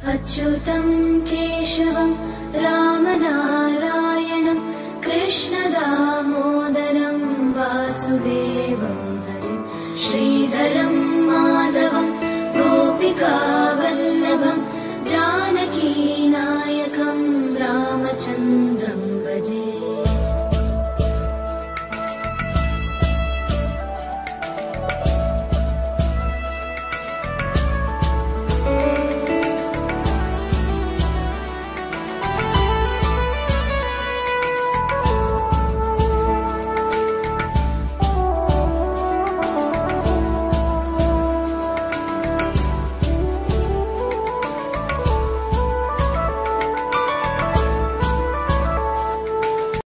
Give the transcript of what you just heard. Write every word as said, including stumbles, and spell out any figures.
अच्युतं केशवं रामनारायणं कृष्णदामोदरं वासुदेवं हरिं श्रीधरं माधवं गोपिकावल्लभं जानकीनायकं रामचन्द्रं